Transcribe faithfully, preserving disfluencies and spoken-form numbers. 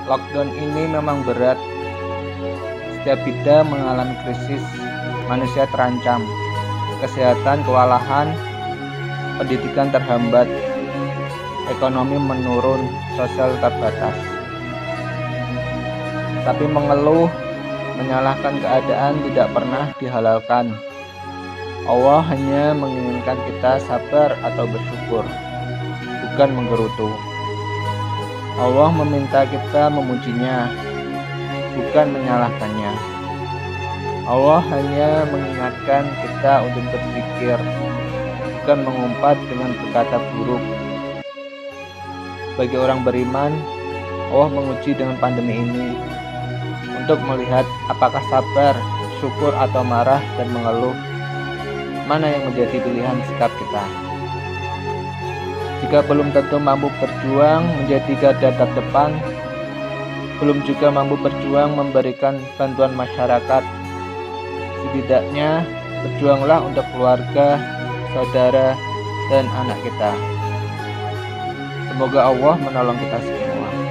Lockdown ini memang berat. Setiap bidang mengalami krisis, manusia terancam, kesehatan kewalahan, pendidikan terhambat, ekonomi menurun, sosial terbatas. Tapi mengeluh, menyalahkan keadaan tidak pernah dihalalkan. Allah hanya menginginkan kita sabar atau bersyukur, bukan menggerutu. Allah meminta kita memujinya, bukan menyalahkannya. Allah hanya mengingatkan kita untuk berpikir, bukan mengumpat dengan berkata buruk. Bagi orang beriman, Allah menguji dengan pandemi ini untuk melihat apakah sabar, syukur atau marah dan mengeluh, mana yang menjadi pilihan sikap kita. Jika belum tentu mampu berjuang menjadi garda terdepan, belum juga mampu berjuang memberikan bantuan masyarakat, setidaknya berjuanglah untuk keluarga, saudara, dan anak kita. Semoga Allah menolong kita semua.